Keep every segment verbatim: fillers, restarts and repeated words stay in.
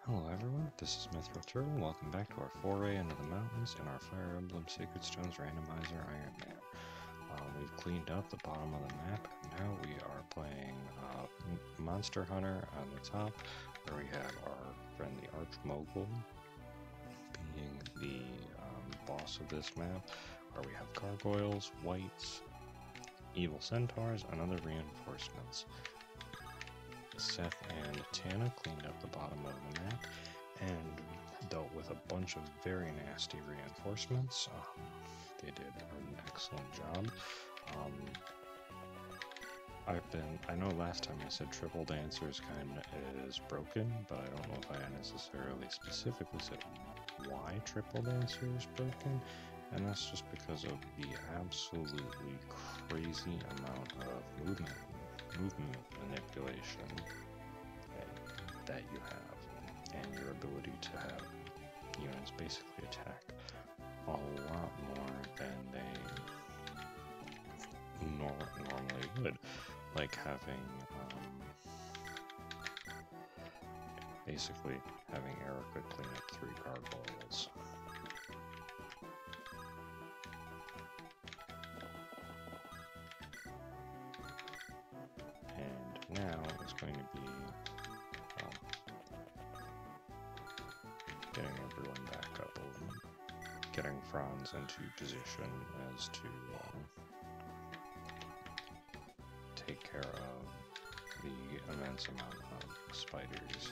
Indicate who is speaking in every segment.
Speaker 1: Hello everyone, this is Mithril Turtle. Welcome back to our foray into the mountains in our Fire Emblem Sacred Stones Randomizer Ironman. Uh, we've cleaned up the bottom of the map, and now we are playing uh, Monster Hunter on the top, where we have our friend the Archmogul being the um, boss of this map, where we have gargoyles, wights, evil centaurs, and other reinforcements. Seth and Tana cleaned up the bottom of the map and dealt with a bunch of very nasty reinforcements. Um, they did an excellent job. Um, I've been, I know last time I said triple dancers kind of is broken, but I don't know if I necessarily specifically said why triple dancer is broken, and that's just because of the absolutely crazy amount of movement movement manipulation that, that you have, and your ability to have units basically attack a lot more than they nor normally would, like having um, basically having Erica clean up three gargoyles. Now is going to be um, getting everyone back up and getting Franz into position as to um, take care of the immense amount of spiders.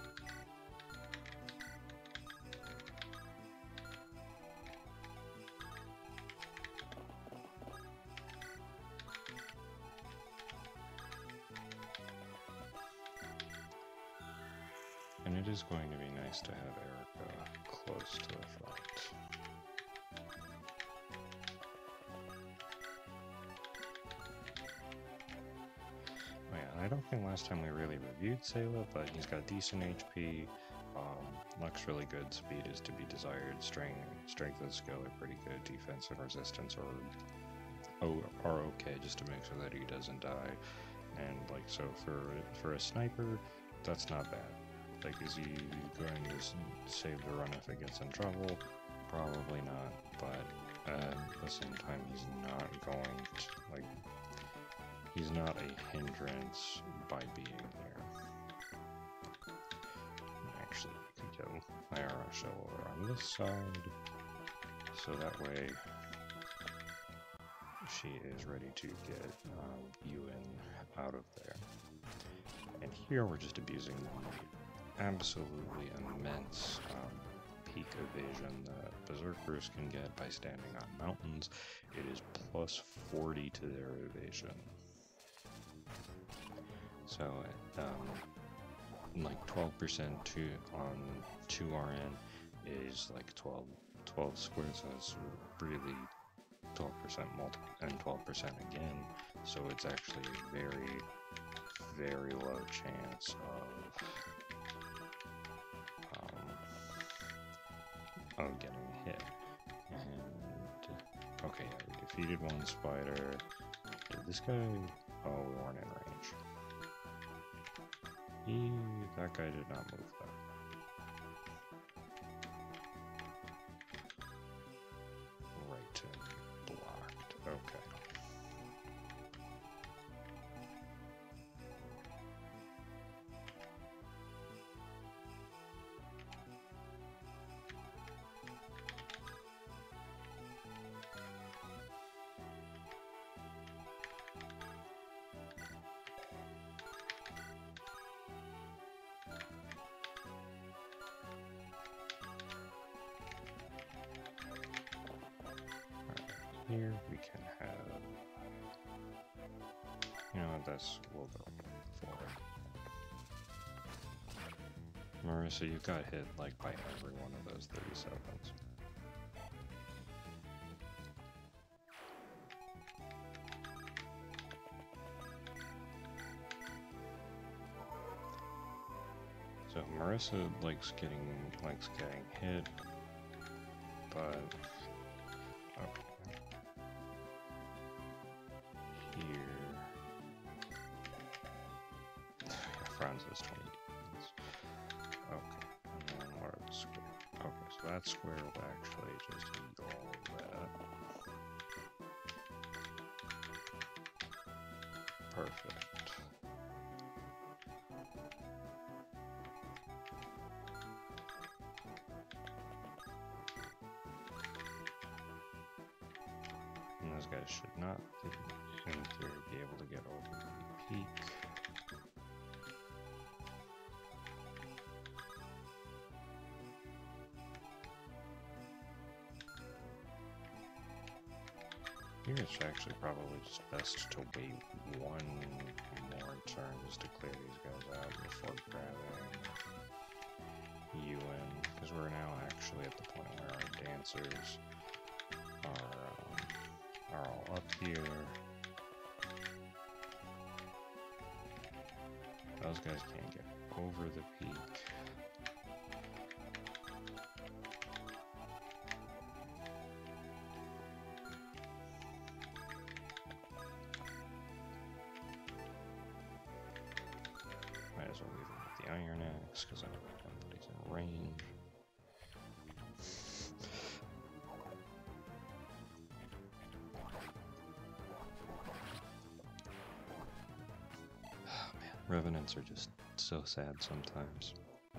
Speaker 1: And it is going to be nice to have Erica close to the front. Oh yeah, I don't think last time we really reviewed Sayla, but he's got decent H P, um, looks really good, speed is to be desired, strength, strength and skill are pretty good, defense and resistance are, are okay just to make sure that he doesn't die. And like, so for, for a sniper, that's not bad. Like, is he going to save the run if it gets in trouble? Probably not, but at the same time, he's not going to, like, he's not a hindrance by being there. Actually, we could get Myara show over on this side, so that way she is ready to get uh, Ewan out of there. And here we're just abusing the absolutely immense um, peak evasion that Berserkers can get by standing on mountains. It is plus forty to their evasion. So, um, like twelve percent to on two R N is like twelve, twelve squares, so it's really twelve percent multi and twelve percent again. So it's actually a very, very low chance of of getting hit. And okay, yeah, we defeated one spider. Did this guy? Oh, we weren't in range. He, that guy did not move though. Right and blocked. Okay. Here we can have, you know what, that's, we'll go for it. Marissa, you got hit like by every one of those thirty-sevens. So Marissa likes getting, likes getting hit, but okay. Here, Franz has twenty defense. Okay. that square will actually just eat all of that. Perfect. And those guys should not, in theory, be able to get over the peak. Here it's actually probably just best to wait one more turn just to clear these guys out before grabbing you in, because we're now actually at the point where our dancers are, um, are all up here. Those guys can't get over the peak. Might as well leave them with the Iron Axe, because I don't think anybody's in range. Oh man, Revenants are just so sad sometimes.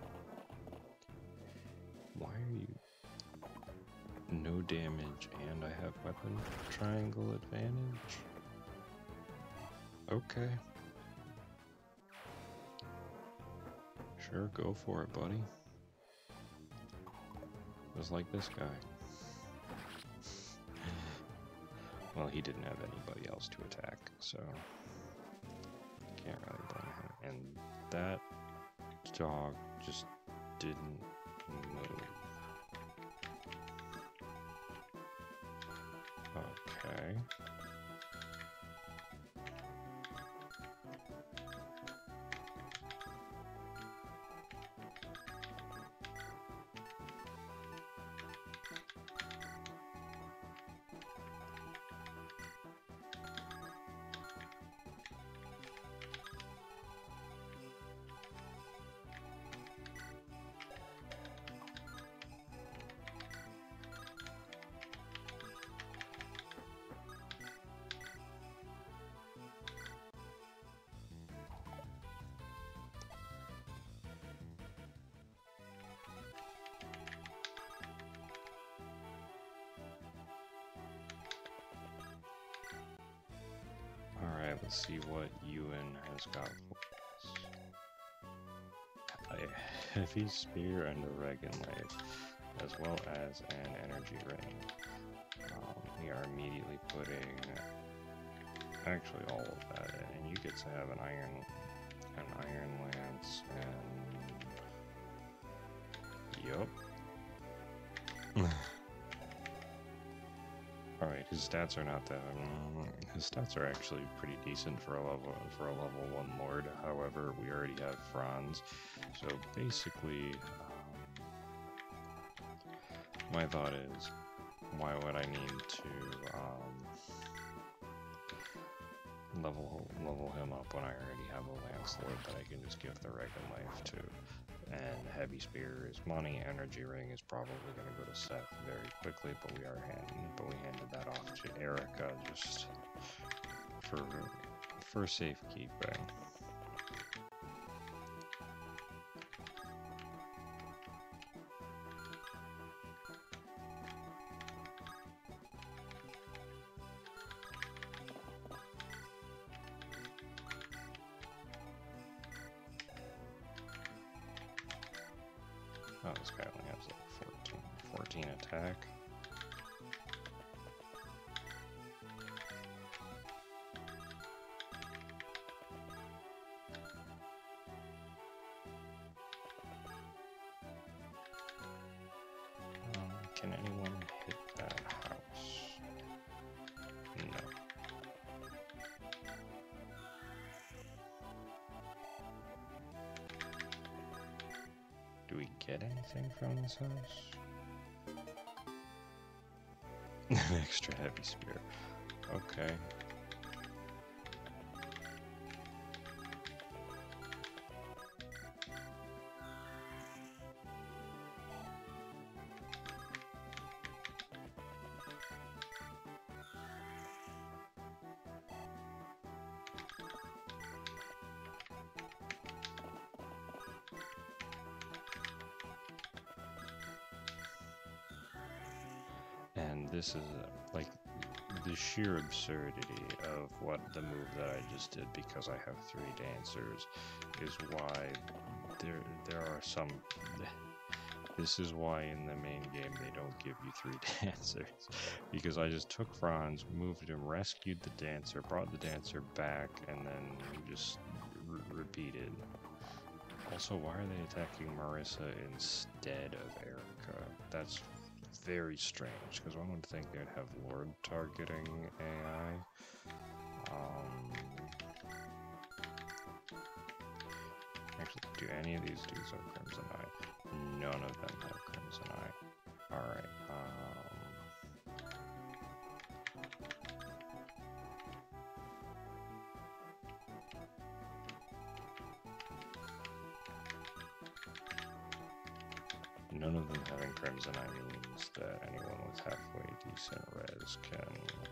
Speaker 1: Why are you no damage and I have weapon triangle advantage? Okay. Sure, go for it, buddy. Just like this guy. Well, he didn't have anybody else to attack, so can't really blame him. And that dog just didn't move. Okay. Alright, let's see what Ewan has got for us. A heavy spear and a Regan Lathe, as well as an energy ring. Um, we are immediately putting actually all of that in, and you get to have an iron an iron lance and yup. Alright, his stats are not that, um, his stats are actually pretty decent for a level, for a level one lord. However, we already have Franz, so basically, um, my thought is, why would I need to, um, level, level him up when I already have a lance lord that I can just give the Regan Life to? And heavy spear is money. Energy ring is probably going to go to Seth very quickly, but we are handing, but we handed that off to Erica just for for safekeeping. Oh, this guy only has like fourteen, fourteen attack. Um, can anyone hit that house? No. Do we get anything from this house? An extra heavy spear. Okay. this is uh, like the sheer absurdity of what the move that I just did because I have three dancers is why there there are some. This is why in the main game they don't give you three dancers, because I just took Franz, moved him, rescued the dancer, brought the dancer back, and then just re repeated. Also, why are they attacking Marissa instead of Erica? That's very strange, because one would think they'd have Lord targeting A I. Um, actually, do any of these dudes have Crimson Eye? None of them have Crimson Eye. Alright, um... none of them having Crimson Eye means that anyone with halfway decent res can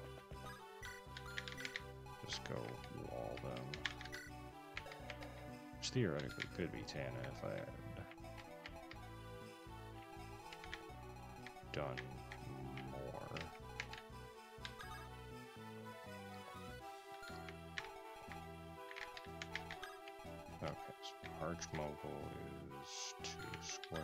Speaker 1: just go wall them. Which theoretically could be Tana if I had done more. Okay, so Archmogul is two squares.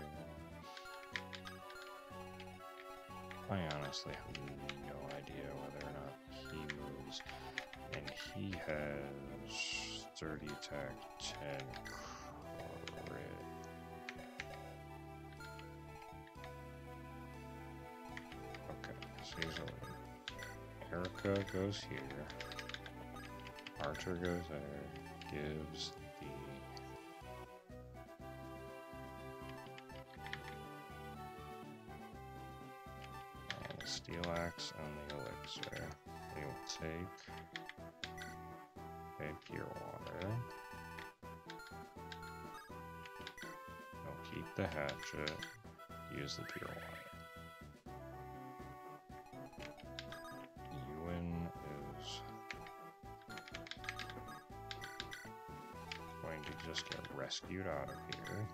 Speaker 1: I honestly have no idea whether or not he moves, and he has thirty attack, ten crit. Okay, so usually Erica goes here, Archer goes there, gives the Steel Axe and the Elixir. We will take a Pure Water. We'll keep the hatchet, use the Pure Water. Ewan is going to just get rescued out of here.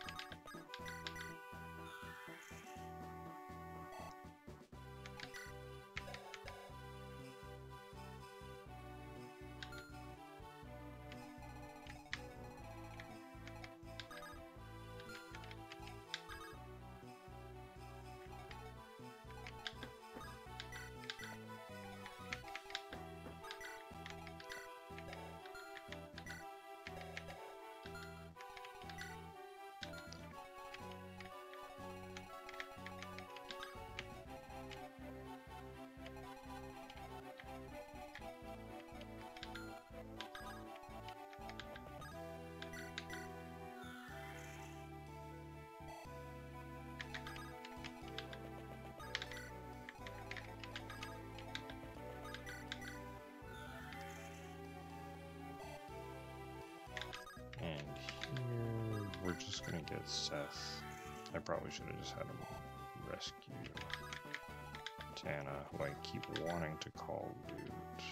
Speaker 1: And here, we're just gonna get Seth. I probably should have just had him rescue Tana, who I keep wanting to call loot.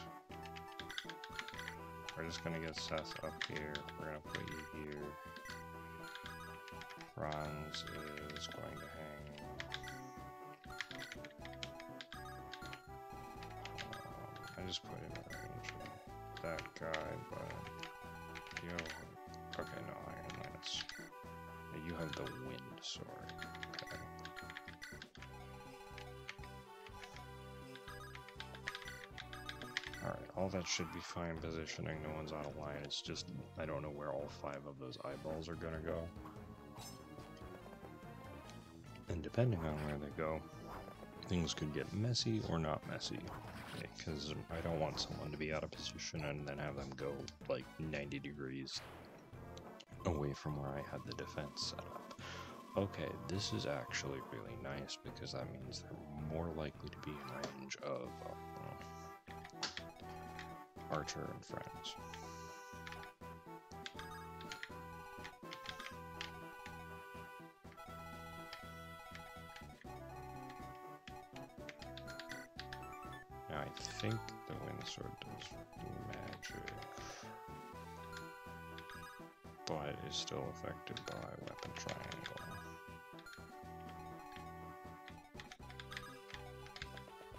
Speaker 1: We're just gonna get Seth up here. We're gonna put you here. Franz is going to hang. Um, I just put him in range of that guy, but yo. Okay, no, Iron Lance. You have the wind sword. Okay. Alright, all that should be fine positioning. No one's on a line. It's just, I don't know where all five of those eyeballs are gonna go. And depending on where they go, things could get messy or not messy. Because I don't want someone to be out of position and then have them go like ninety degrees away from where I had the defense set up. Okay, this is actually really nice because that means they're more likely to be in range of uh, Archer and friends. Now I think the wind sword does magic, but is still affected by weapon triangle.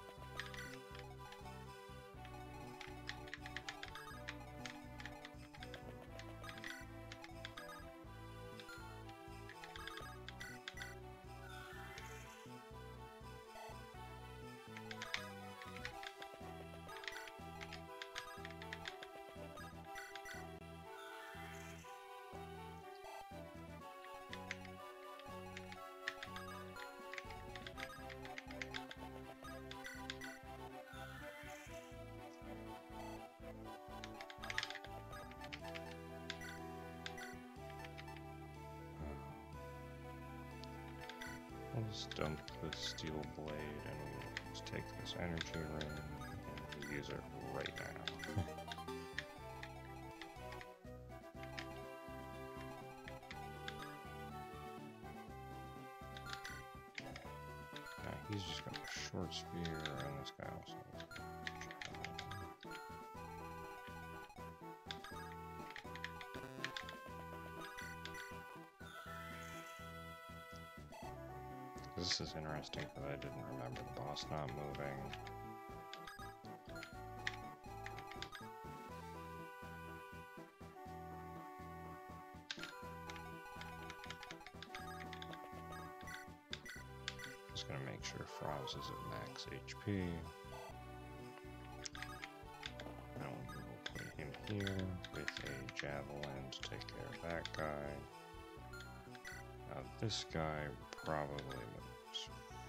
Speaker 1: I'll just dump the steel blade and we'll just take this energy ring and use it right now. Now he's just got a short spear, and this guy also has a This is interesting because I didn't remember the boss not moving. Just gonna make sure Frost is at max H P. Now we'll put him here with a javelin to take care of that guy. Now this guy probably moves.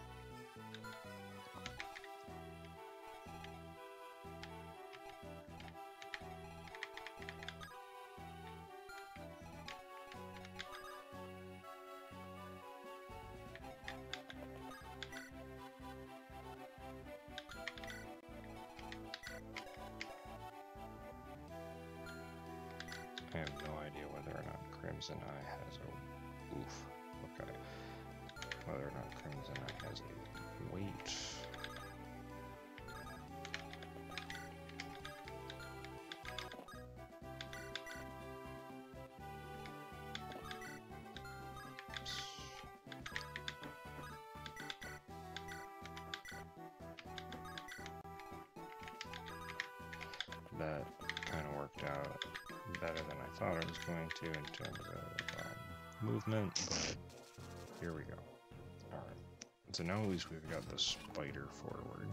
Speaker 1: I have no idea whether or not Crimson Eye has a... Oof. Okay. Whether or not Crimson Eye has a weight. That kind of worked out better than I thought it was going to in terms of um, movement, but here we go. Alright, so now at least we've got the spider forward.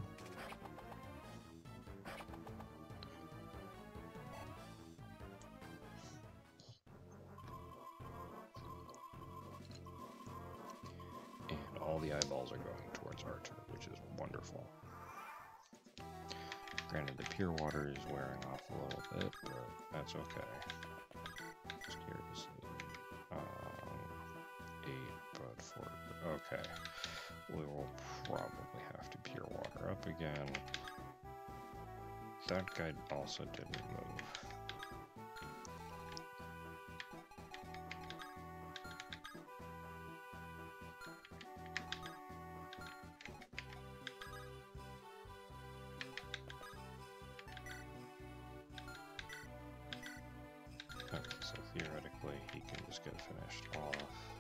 Speaker 1: And all the eyeballs are going towards Archer, which is wonderful. Granted, the pure water is wearing off a little bit, but that's okay. Just curious. Um, eight, but four. Okay. We will probably have to pure water up again. That guy also didn't move. Okay, so theoretically he can just get finished off.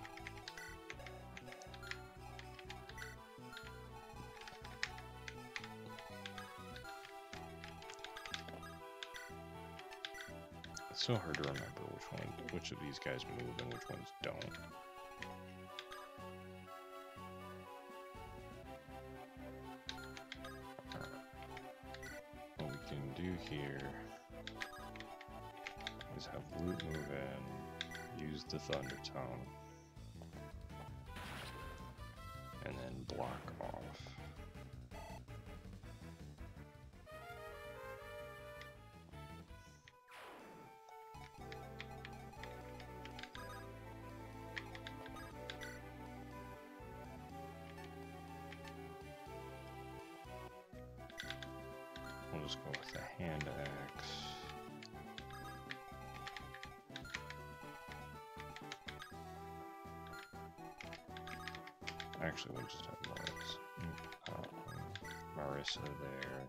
Speaker 1: It's so hard to remember which one, which of these guys move and which ones don't. What we can do here is have Loot move in, use the Thunder Tone, and then block off. We'll just go with the hand axe. Actually, we'll just have Marissa, um, Marissa there.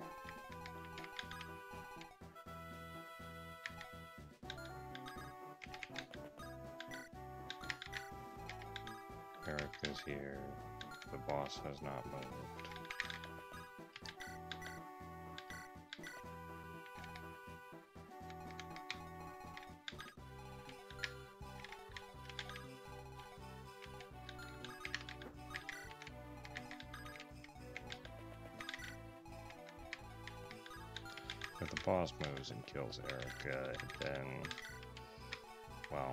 Speaker 1: Eric is here. The boss has not moved. If the boss moves and kills Erica, then, well,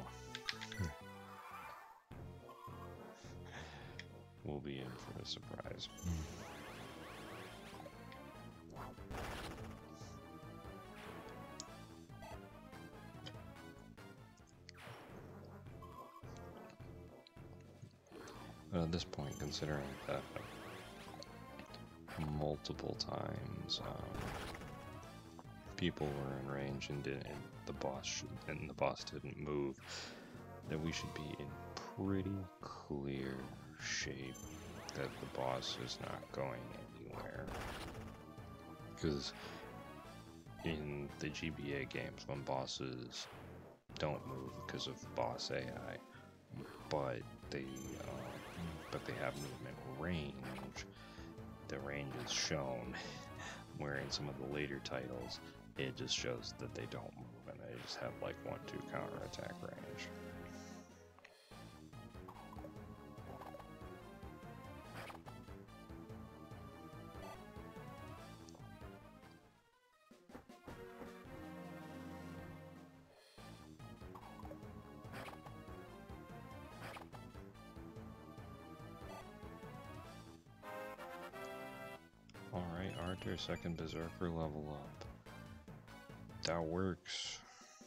Speaker 1: we'll be in for a surprise. But at this point, considering that multiple times um, people were in range and, did, and the boss should, and the boss didn't move, that we should be in pretty clear shape that the boss is not going anywhere. Because in the G B A games, when bosses don't move because of boss A I, but they uh, but they have movement range, the range is shown. Where in some of the later titles, it just shows that they don't move and they just have like one two counter attack range. Alright, Arthur, second Berserker level up. That works.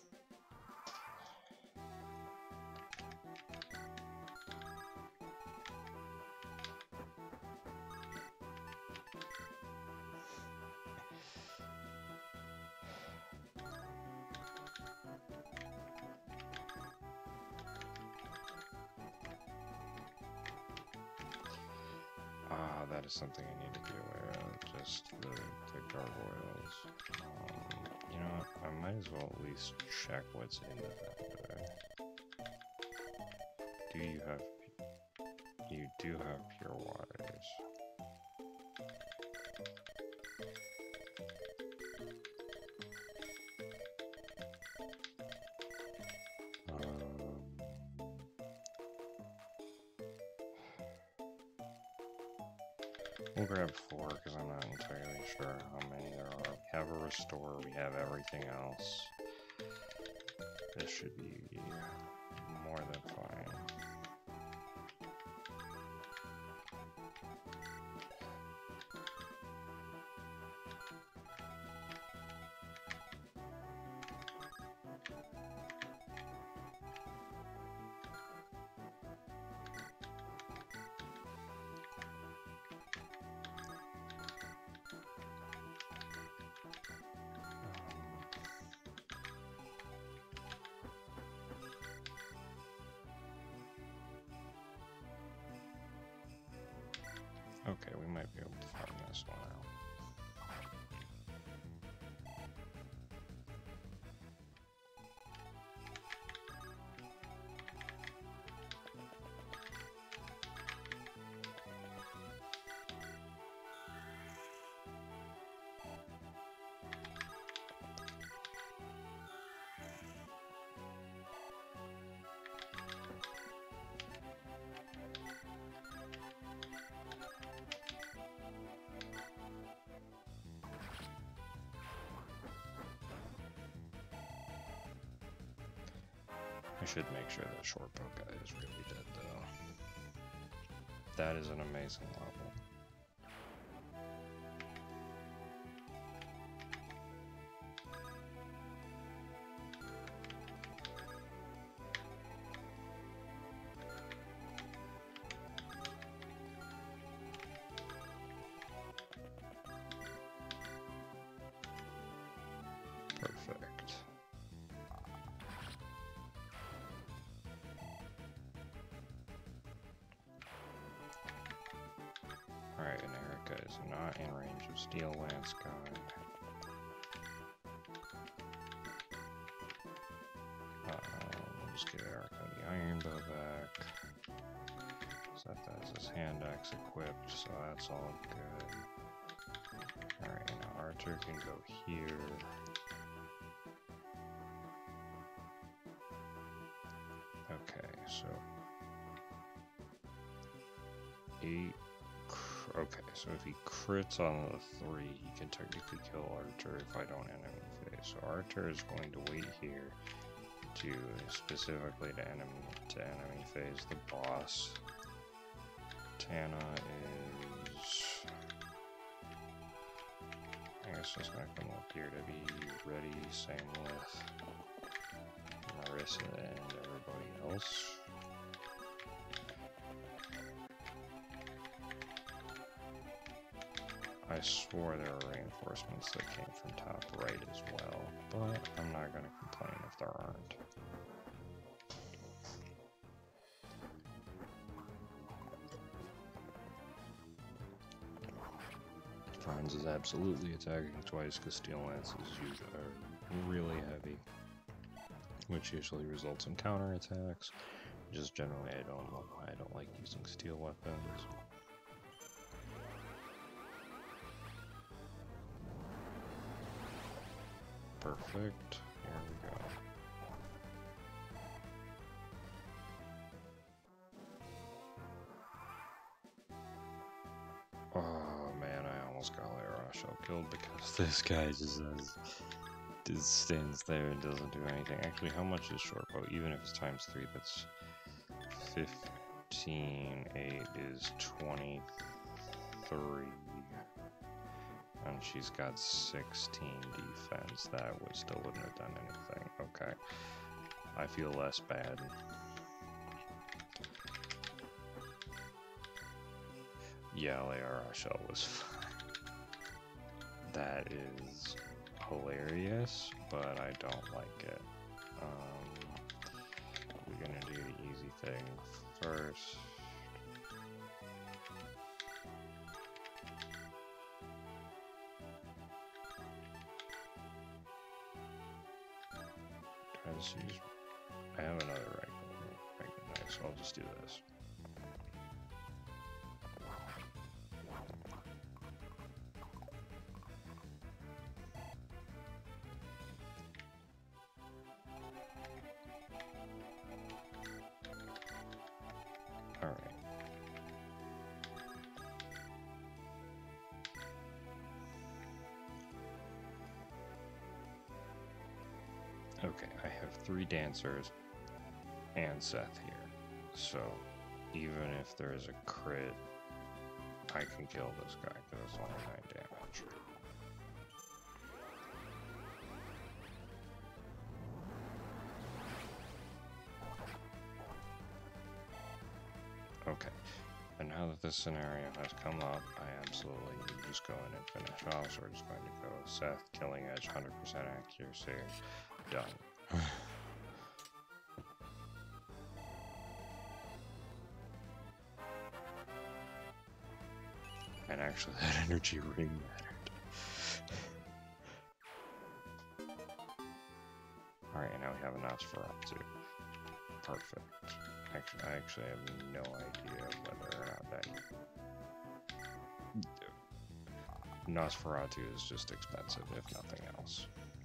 Speaker 1: Ah, that is something I need to be aware of, just the, the gargoyles. Um, you know what, I might as well at least check what's in the vendor. Do you have... You do have pure waters. We'll grab four because I'm not entirely sure how many there are. We have a restore, we have everything else. This should be more than fine. Okay, we might be able to find this one out. I should make sure that short bow guy is really dead, though. That is an amazing level. Perfect. Alright, and Erica is not in range of Steel Lance God. Uh, we'll just give Erica the Iron Bow back. Set that as his hand axe equipped, so that's all good. Alright, now Archer can go here. Okay, so eight. Okay, so if he crits on the three, he can technically kill Archer if I don't enemy phase. So Archer is going to wait here to specifically to enemy to enemy phase the boss. Tana is, I guess, just gonna come up here to be ready. Same with Marissa and everybody else. I swore there were reinforcements that came from top right as well, but I'm not going to complain if there aren't. Franz is absolutely attacking twice because steel lances are really heavy, which usually results in counterattacks. Just generally, I don't know why I don't like using steel weapons. Perfect. Here we go. Oh man, I almost got Lair killed because this guy just says, just stands there and doesn't do anything. Actually, how much is short bow? Even if it's times three, that's fifteen. eight is twenty-three. And she's got sixteen defense. That would still wouldn't have done anything. Okay. I feel less bad. Yeah, Lair shell was fine. That is hilarious, but I don't like it. Um, we're gonna do the easy thing first. Try to use. I have another regular, regular knife, so I'll just do this. Okay, I have three dancers and Seth here, so even if there's a crit, I can kill this guy because it's only nine damage. Okay, and now that this scenario has come up, I absolutely need to just go in and finish off, so we're just going to go Seth, killing edge, one hundred percent accuracy. Done. And actually that energy ring mattered. Alright, and now we have a Nosferatu. Perfect. Actually, I actually have no idea whether or not that... Nosferatu is just expensive, if nothing else.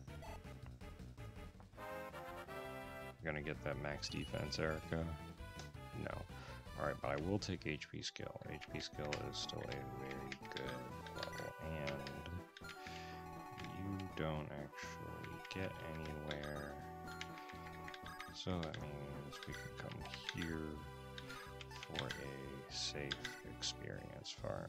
Speaker 1: Gonna get that max defense, Erica? No. Alright, but I will take H P skill. H P skill is still a very good level, and you don't actually get anywhere. So that means we can come here for a safe experience farm.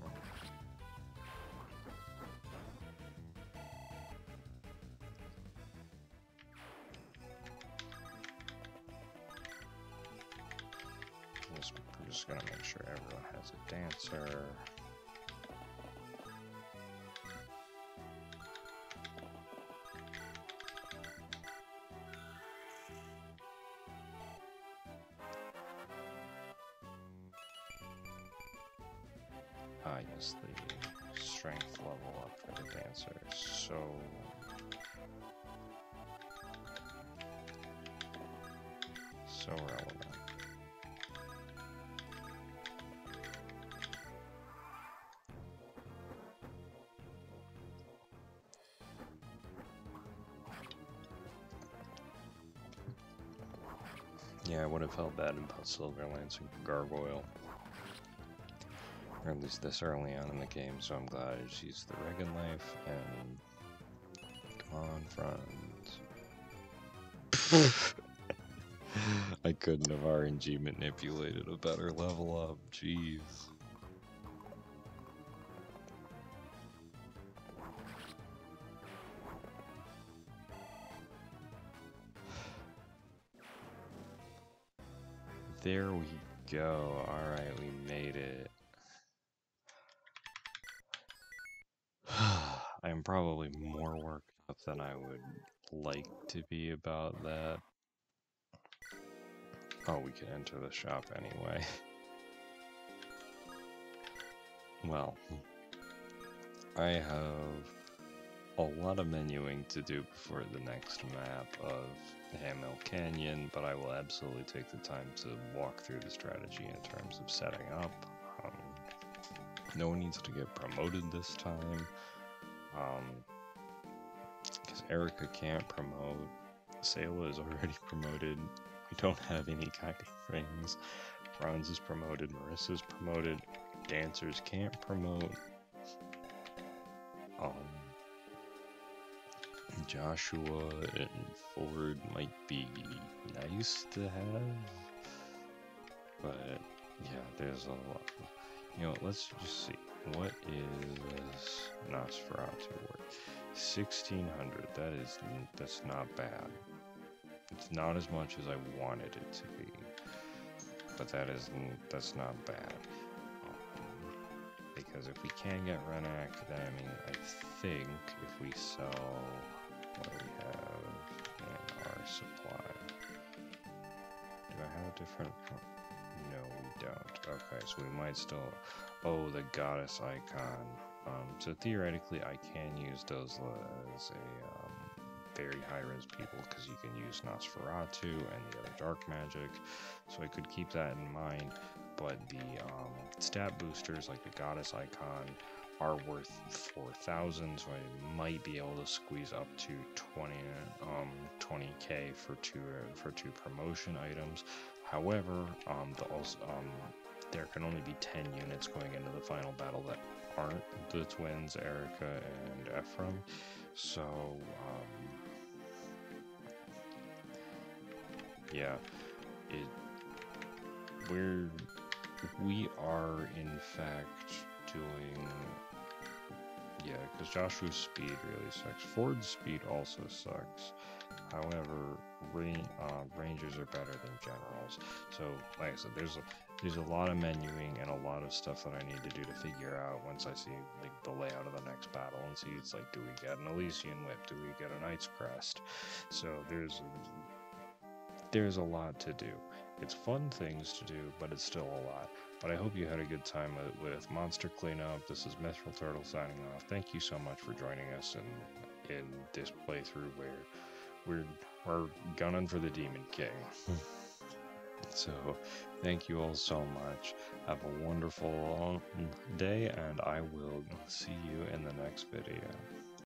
Speaker 1: I'm just gonna make sure everyone has a dancer. Ah, yes, the strength level up for the dancer is so so relevant. Yeah, I would have felt bad about Silver Lancing Gargoyle. Or at least this early on in the game, so I'm glad I just used the Regan Life and... Come on, friends. I couldn't have R N G manipulated a better level up, jeez. There we go. Alright, we made it. I'm probably more worked up than I would like to be about that. Oh, we can enter the shop anyway. Well, I have a lot of menuing to do before the next map of Hammill Canyon, but I will absolutely take the time to walk through the strategy in terms of setting up. Um, no one needs to get promoted this time, because um, Erica can't promote. Sayla is already promoted. We don't have any kind of rings. Bronze is promoted. Marissa's promoted. Dancers can't promote. Um, Joshua and Ford might be nice to have, but yeah, there's a lot. You know, let's just see. What is Nosferatu worth? sixteen hundred. That is, that's not bad. It's not as much as I wanted it to be, but that is, that's not bad. Um, because if we can get Renac, then I mean, I think if we sell what we have in our supply. Do I have a different? No, we don't. Okay, so we might still. Oh, the goddess icon. Um, so theoretically, I can use those as a um, very high-res people because you can use Nosferatu and the other dark magic. So I could keep that in mind. But the um, stat boosters, like the goddess icon, are worth four thousand, so I might be able to squeeze up to twenty, um, twenty K for two uh, for two promotion items. However, um, the also um, there can only be ten units going into the final battle that aren't the twins, Erica and Ephraim. So, um, yeah, it we're we are in fact doing. Yeah, because Joshua's speed really sucks. Ford's speed also sucks. However, ra uh, Rangers are better than Generals. So, like I said, there's a, there's a lot of menuing and a lot of stuff that I need to do to figure out once I see like the layout of the next battle and see it's like, do we get an Elysian Whip? Do we get a Knight's Crest? So there's there's a lot to do. It's fun things to do, but it's still a lot. But I hope you had a good time with Monster Cleanup. This is Mithril Turtle signing off. Thank you so much for joining us in, in this playthrough where we're, we're gunning for the Demon King. So, thank you all so much. Have a wonderful day, and I will see you in the next video.